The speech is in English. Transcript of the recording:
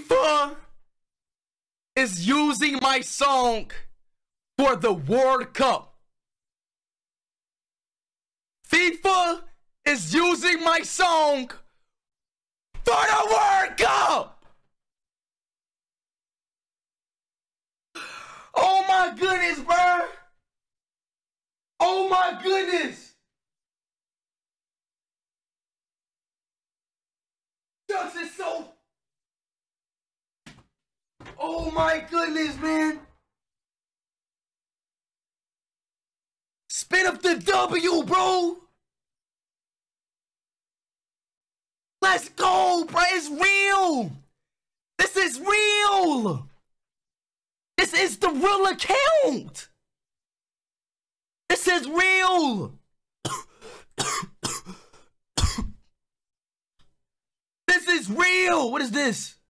FIFA is using my song for the World Cup. FIFA is using my song for the World Cup. Oh my goodness, bro. Oh my goodness. Shucks is so... Oh my goodness, man. Spin up the W, bro. Let's go, bro. It's real. This is real. This is the real account. This is real. This is real. What is this?